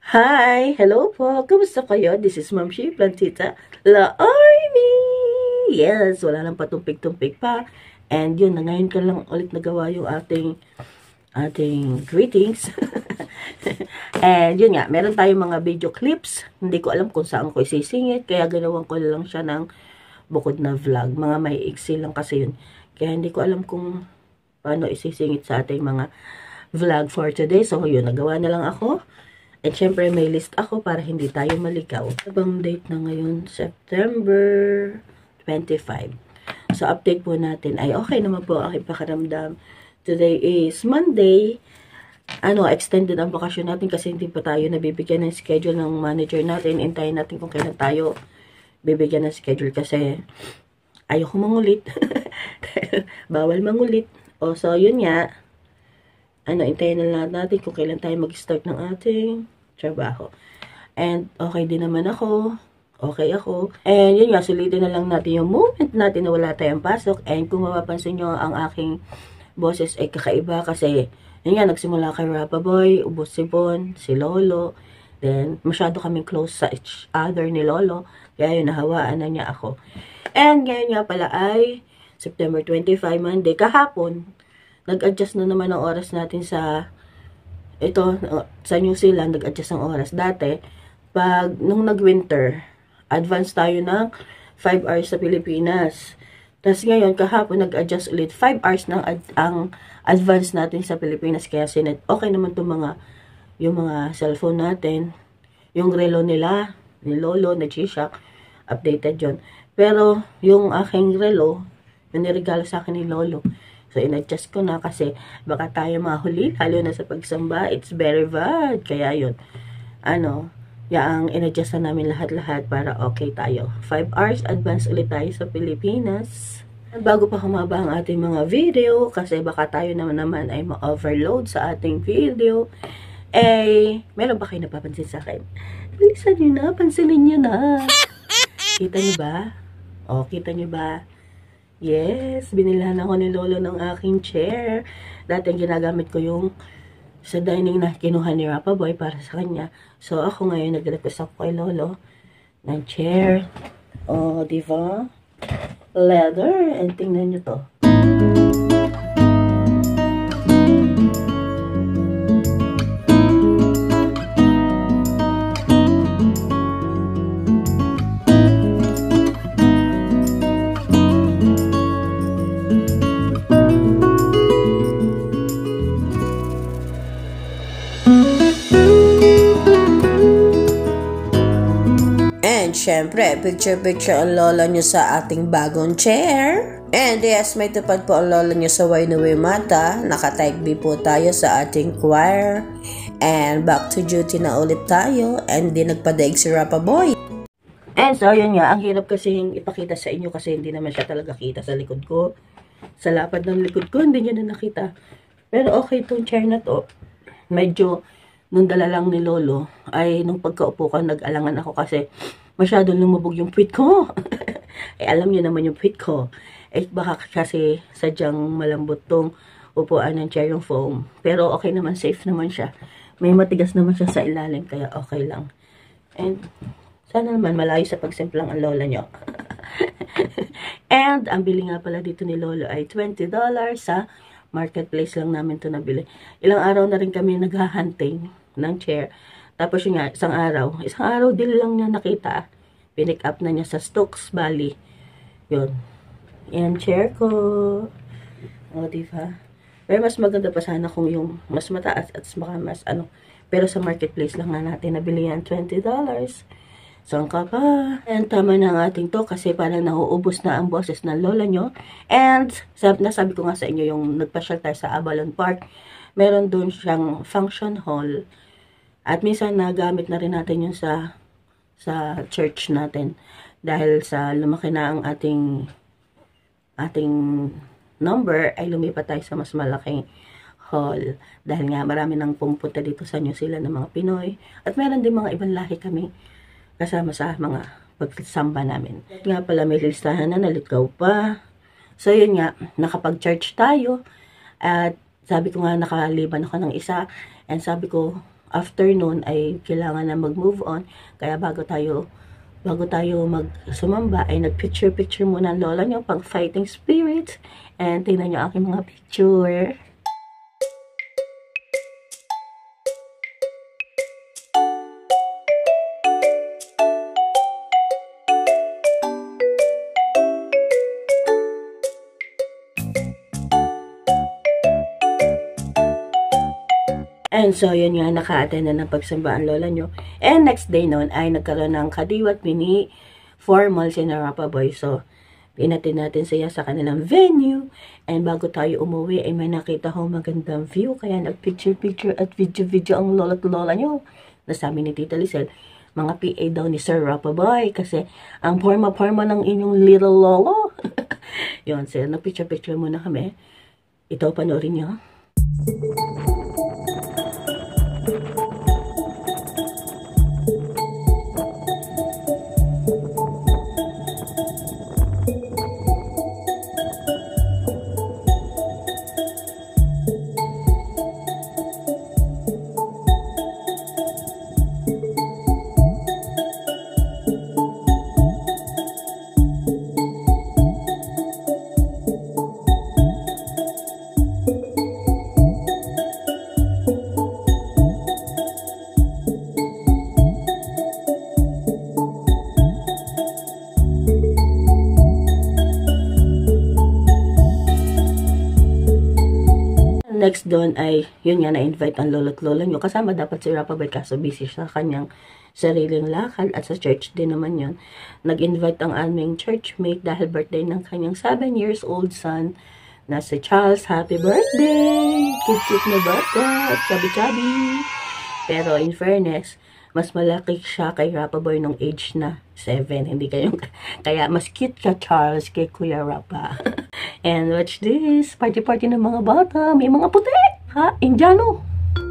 Hi! Hello po! Kamusta kayo? This is Ma'am Shi Plantita La Army! Yes! Wala lang patumpik-tumpik pa. And yun, na ngayon ka lang ulit nagawa yung ating greetings. And yun nga, meron tayong mga video clips. Hindi ko alam kung saan ko isisingit. Kaya ginawan ko lang siya ng bukod na vlog. Mga may iksi lang kasi yun. Kaya hindi ko alam kung paano isisingit sa ating mga vlog for today. So yun, nagawa na lang ako. At syempre may list ako para hindi tayo maligaw. Abang date na ngayon, September 25. So update po natin ay okay naman po ang aking pakiramdam. Today is Monday. Extended ang bakasyon natin kasi hindi pa tayo nabibigyan ng schedule ng manager natin. Hintayin natin kung kailan tayo bibigyan ng schedule kasi ayoko mangulit. Bawal mangulit. So yun nga. Hintayin na lang natin kung kailan tayo mag-start ng ating trabaho. And okay din naman ako. Okay ako. And yun nga, sulitin na lang natin yung moment natin na wala tayong pasok. And kung mapapansin nyo, ang aking boses ay kakaiba kasi yun nga, nagsimula kay Rapa Boy, ubos si Bon, si Lolo. Then, masyado kaming close sa each other ni Lolo. Kaya yun, nahawaan na niya ako. And ngayon nga pala ay September 25, Monday, kahapon. Nag-adjust na naman ang oras natin sa New Zealand, nag-adjust ang oras. Dati, nung nag-winter, advance tayo ng 5 hours sa Pilipinas. Tapos ngayon, kahapon, nag-adjust ulit 5 hours ng ang advance natin sa Pilipinas. Kaya okay naman itong yung mga cellphone natin. Yung relo nila, ni Lolo, na G-Shock, updated yon. Pero, yung aking relo, yung niregalo sa akin ni Lolo, so, in-adjust ko na kasi baka tayo mahuli, lalo na sa pagsamba. It's very bad. Kaya yun, yung in-adjust na namin lahat-lahat para okay tayo. 5 hours advance ulit tayo sa Pilipinas. Bago pa humaba ang ating mga video, kasi baka tayo naman ay ma-overload sa ating video, meron ba kayo napapansin sa akin? Bilisan nyo na, pansinin nyo na. Kita nyo ba? Kita nyo ba? Yes, binilhan ako ni Lolo ng aking chair. Dati ginagamit ko yung sa dining na kinuha ni Rapa Boy para sa kanya. So, ako ngayon nag-request ako kay Lolo ng chair. Diba? Leather. And tingnan nyo to. Siyempre, picture-picture ang lola nyo sa ating bagong chair. And yes, may tupad po ang lola nyo sa Wainui Mata. Naka-type B po tayo sa ating choir. And back to duty na ulit tayo. And di nagpadaig si Rapa Boy. And so, yun nga, ang hirap kasi ipakita sa inyo kasi hindi naman siya talaga kita sa likod ko. Sa lapad ng likod ko, hindi nyo na nakita. Pero okay itong chair na to. Medyo, nung dala lang ni Lolo, ay nung pagkaupo ko, nag-alangan ako kasi masyadong lumubog yung puwit ko. Alam niyo naman yung puwit ko. Baka kasi sadyang malambot tong upuan ng chair yung foam. Pero okay naman, safe naman siya. May matigas naman siya sa ilalim, kaya okay lang. And sana naman malayo sa pagsimplang ang lola nyo. And ang bili nga pala dito ni Lolo ay $20 sa marketplace lang namin to nabili. Ilang araw na rin kami naghahunting ng chair. Tapos yun nga, isang araw din lang niya nakita. Pinick up na niya sa Stokes Valley. Yun. Yan, chair ko. Diba? Pero mas maganda pa sana kung yung mas mataas at mas Pero sa marketplace lang nga natin nabili yan, $20. Saan ka pa? And tama na ang ating to kasi parang nauubos na ang boses ng lola nyo. And nasabi ko nga sa inyo yung nagpasyal tayo sa Avalon Park. Meron doon siyang function hall. At minsan nagamit na rin natin yun sa church natin. Dahil sa lumaki na ang ating number, ay lumipat tayo sa mas malaking hall. Dahil nga marami nang pumunta dito sa New Zealand ng mga Pinoy. At meron din mga ibang lahi kami kasama sa mga pagsamba namin. At nga pala may listahan na naligaw pa. So yun nga, nakapag-church tayo. At sabi ko nga nakaliban ako ng isa. And sabi ko, afternoon ay kailangan na mag-move on. Kaya bago tayo sumamba ay nag-picture muna ang lola nyo pang fighting spirit. And tingnan nyo aking mga picture. And so, yun nga, naka-attend na ng pagsamba ang lola nyo. And next day noon ay nagkaroon ng kadiwat mini formal si Rapa Boy. So, pinatin natin siya sa kanilang venue. And bago tayo umuwi, ay may nakita ko magandang view. Kaya nag-picture at video ang lola at lola nyo. Nasabi ni Tita Lizelle, mga PA daw ni Sir Rapa Boy. Kasi ang forma ng inyong little lolo. Yun, so, nag-picture muna kami. Ito, panoorin nyo. Next doon ay, yun nga, na-invite ang lolo't lola nyo. Kasama dapat si Rapa Boy, kaso busy sa kanyang sariling lakad at sa church din naman yun. Nag-invite ang aming churchmate dahil birthday ng kanyang 7 years old son na si Charles. Happy birthday! Cute na bata at chubby-chubby. Pero in fairness, mas malaki siya kay Rapa Boy nung age na 7. Hindi kayong, kaya mas cute ka, Charles, kay Kuya Rapa. And watch this. Party ng mga bata. May mga puti. Ha? Indiano.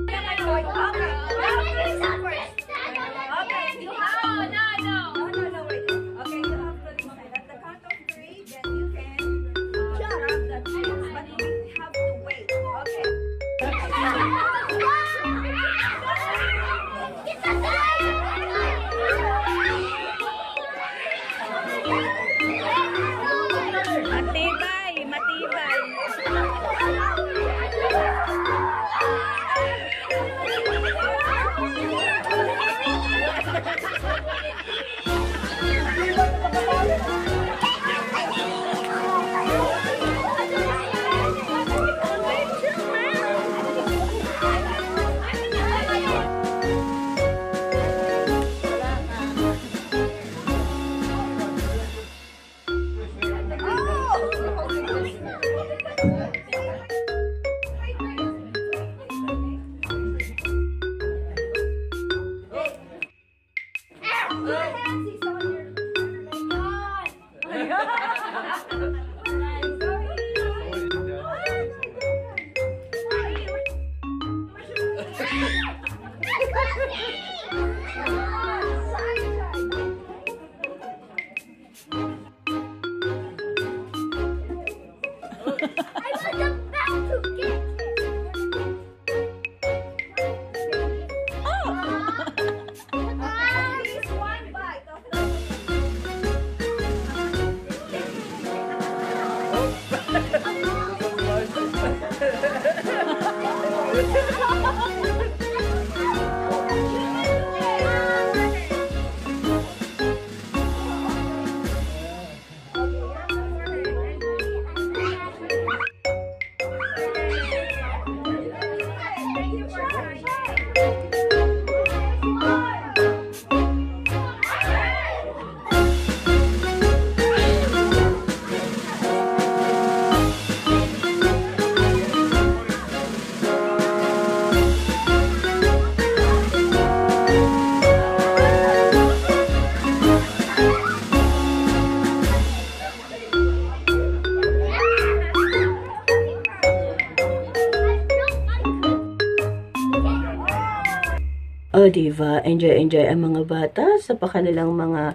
Oh, diba? Enjoy ang mga bata sa kanilang mga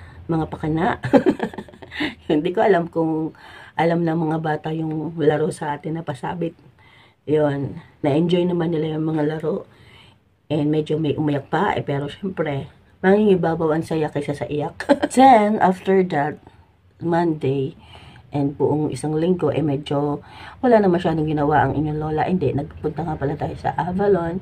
pakana. Hindi ko alam kung alam ng mga bata yung laro sa atin na pasabit. Yun. Na-enjoy naman nila yung mga laro. And medyo may umayak pa, pero syempre, mangingibabaw ang saya kaysa sa iyak. Then, after that, Monday, and buong isang linggo, medyo wala na masyadong ginawa ang inyong lola. Hindi, nagpunta nga pala tayo sa Avalon,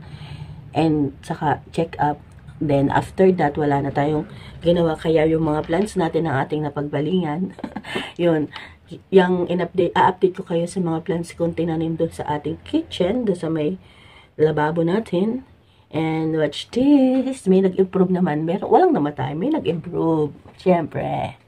and saka check up. Then, after that, wala na tayong ginawa. Kaya yung mga plans natin ng ating napagbalingan, yun, yung i-update ko kayo sa mga plans kong tinanim doon sa ating kitchen, doon sa may lababo natin. And watch this. May nag-improve naman. Walang namatay. May nag-improve. Siyempre.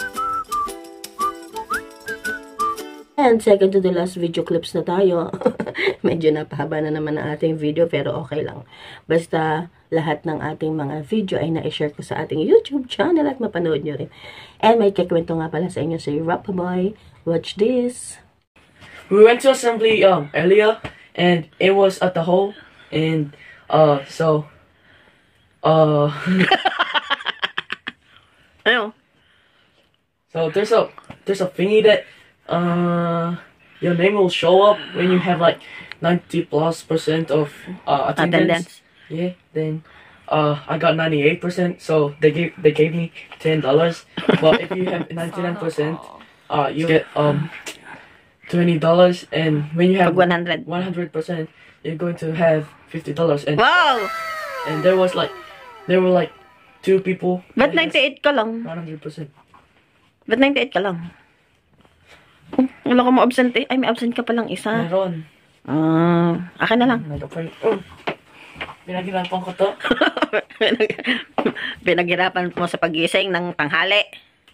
And second to the last video clips na tayo. Medyo napahaba na naman ang ating video, pero okay lang. Basta lahat ng ating mga video ay na-share ko sa ating YouTube channel at mapanood nyo rin. And may kikwento nga pala sa inyo si Rapaboy. Watch this. We went to assembly earlier, and it was at the hole, and so Ano? so there's a thingy that your name will show up when you have like 90+% of attendance. Yeah, then I got 98%, so they gave me $10. But if you have 99%, you get $20, and when you have 100%, you're going to have $50. And wow! and there were like 2 people. Ba't 98 ka lang? 100%. Ba't 98 ka lang? Oh, wala ka mo absent eh. Ay, may absent ka palang isa. Meron. Akin na lang. Pinaghirapan ko to. Pinaghirapan mo sa pagising ng tanghali.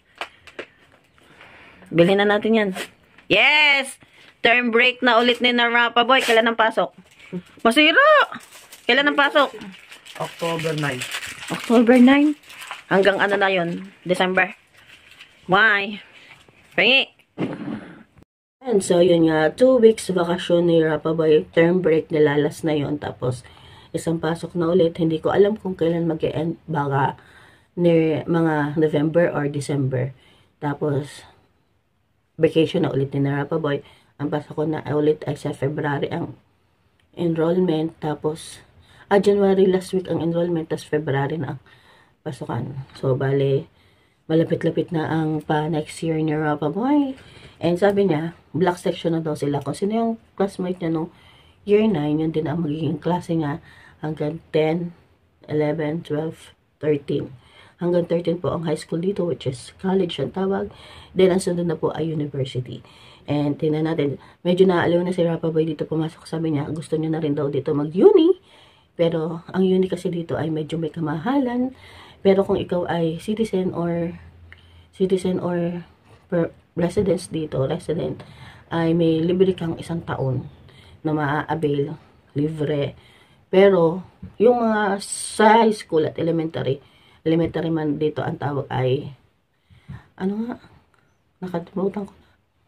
Bilhin na natin yan. Yes! Term break na ulit ni Rapaboy. Kailan ang pasok? Masira! Kailan ang pasok? October 9. October 9? Hanggang ano na yun? December? Why? Pingi! And so, yun nga, 2 weeks bakasyon ni Rapaboy. Term break nilalas na yun. Tapos, isang pasok na ulit. Hindi ko alam kung kailan mag-e-end. Baka mga November or December. Tapos, vacation na ulit ni Rapaboy. Ang pasok ko na ulit ay sa February ang enrollment. Tapos, January last week ang enrollment. Tapos February na ang pasukan. So, bale, malapit-lapit na ang pa next year ni Rapaboy. And sabi niya, black section na daw sila. Kung sino yung classmate niya no year 9, yun din ang magiging klase niya hanggang 10, 11, 12, 13. Hanggang 13 po ang high school dito, which is college ang tawag. Then, ang sunod na po ay university. And, tingnan natin, medyo naaliw na si Rapaboy dito pumasok. Sabi niya, gusto niya na rin daw dito mag-uni. Pero, ang uni kasi dito ay medyo may kamahalan. Pero, kung ikaw ay citizen or residence dito, ay may libre kang 1 taon na maa-avail, libre. Pero, yung mga sa high school at elementary man dito ang tawag ay ano nga, nakalimutan ko na.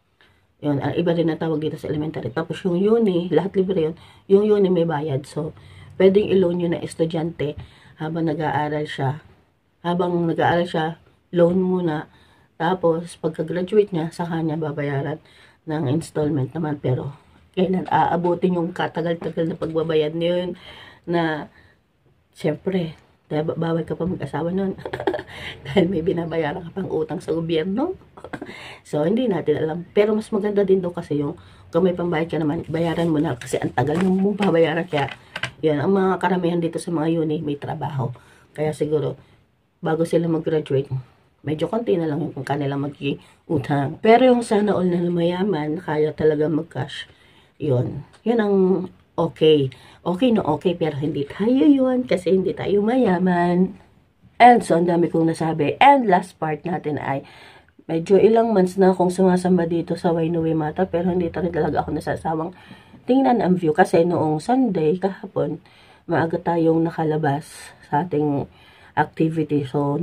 Yun, iba din na tawag dito sa elementary. Tapos yung uni, lahat libre yun. Yung uni may bayad. So, pwedeng i-loan yun na estudyante habang nag-aaral siya. Habang nag-aaral siya, loan muna. Tapos, pagka-graduate niya, saka niya babayaran ng installment naman. Pero, kailan aabutin yung katagal-tagal na pagbabayad niyo yun na, siyempre, bawal ka pa mag-asawa nun. Dahil may binabayaran ka pang utang sa gobyerno. So, hindi natin alam. Pero mas maganda din daw kasi yung kung may pambayad ka naman, bayaran mo na kasi ang tagal mo babayaran. Kaya, yan, ang mga karamihan dito sa mga uni, may trabaho. Kaya siguro, bago sila mag-graduate, medyo konti na lang yung kanilang magiging utang. Pero yung sana all na mayaman, kaya talaga mag-cash. Yun ang okay. Okay na okay, pero hindi tayo yun kasi hindi tayo mayaman. And so, ang dami kong nasabi. And last part natin ay, medyo ilang months na akong sumasamba dito sa Wainui Mata, pero hindi talaga ako nasasawang tingnan ang view. Kasi noong Sunday, kahapon, maaga tayong nakalabas sa ating activity. So,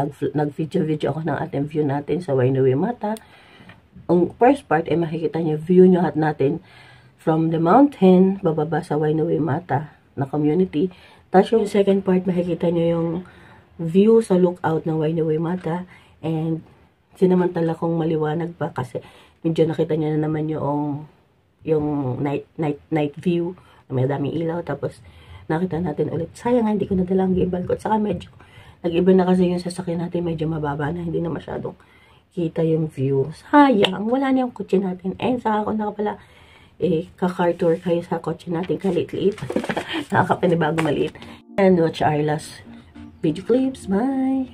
nag-video ako ng ating view natin sa Wainui Mata. Ang first part ay makikita niyo view nyo at natin from the mountain, bababa sa Wainui Mata na community. Tapos yung second part, makikita nyo yung view sa lookout ng Wainui Mata. And sinamantala kong maliwanag pa kasi medyo nakita nyo na naman yung night view. May daming ilaw. Tapos nakita natin ulit. Sayang hindi ko nadala ang gimbal ko. At saka medyo nag-iba na kasi yung sasakyan natin. Medyo mababa na. Hindi na masyadong kita yung view. Sayang. Wala na yung kutsi natin. And saka ako na pala ka-car tour kayo sa kotse natin kalit-liit. Nakakapanibago maliit. And watch our last video clips. Bye!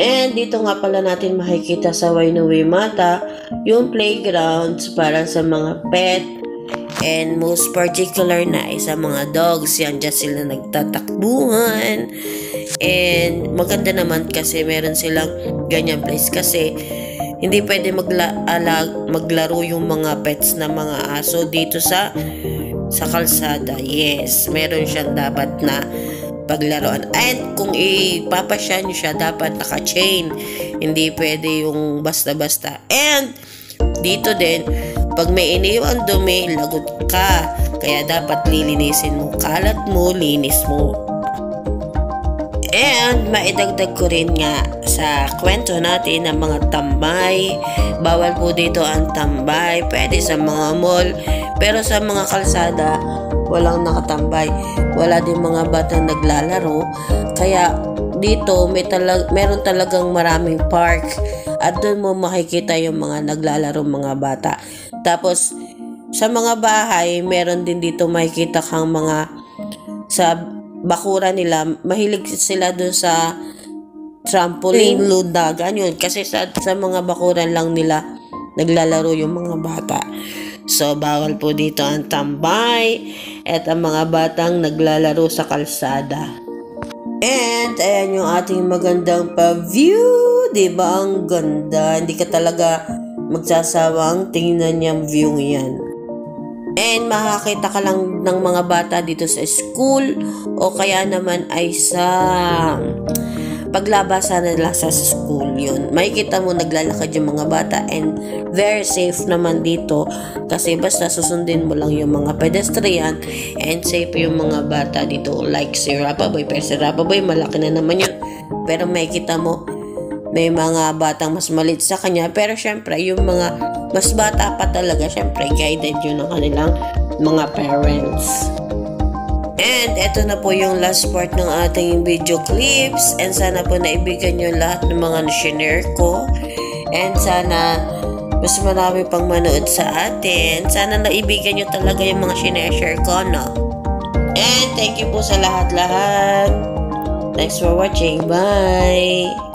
And dito nga pala natin makikita sa Wainuwimata yung playgrounds para sa mga pet. And most particular na ay sa mga dogs. Yan, dyan sila nagtatakbuhan. And maganda naman kasi meron silang ganyan place. Kasi hindi pwede maglaro yung mga pets na mga aso dito sa kalsada. Yes, meron siyang dapat na paglaruan. And kung ipapasya nyo siya, dapat naka-chain. Hindi pwede yung basta-basta. And dito din, pag may iniwan dumi, lagot ka. Kaya dapat lilinisin mo. Kalat mo, linis mo. And maidagdag ko rin nga sa kwento natin ng mga tambay. Bawal po dito ang tambay. Pwede sa mga mall. Pero sa mga kalsada, walang nakatambay. Wala din mga batang naglalaro. Kaya dito meron talagang maraming park. At doon mo makikita yung mga naglalaro mga bata. Tapos sa mga bahay, meron din dito makikita kang mga sa bakura nila. Mahilig sila doon sa trampoline, lundagan yun. Kasi sa mga bakuran lang nila naglalaro yung mga bata. So, bawal po dito ang tambay at ang mga batang naglalaro sa kalsada. And, ayan yung ating magandang pa-view. Diba? Ang ganda. Hindi ka talaga magsasawang tingnan yung view yan. And, makakita ka lang ng mga bata dito sa school o kaya naman ay sa paglabasan nila sa school yun. Makikita mo naglalakad yung mga bata and very safe naman dito kasi basta susundin mo lang yung mga pedestrian and safe yung mga bata dito like si Rapaboy. Pero si Rapaboy malaki na naman yun. Pero makikita mo may mga batang mas maliit sa kanya pero syempre yung mga mas bata pa talaga syempre guided yun ng kanilang mga parents. And eto na po yung last part ng ating video clips. And sana po naibigan nyo lahat ng mga na-share ko. And sana mas marami pang manood sa atin. Sana naibigan nyo talaga yung mga share ko, no? And thank you po sa lahat-lahat. Thanks for watching. Bye!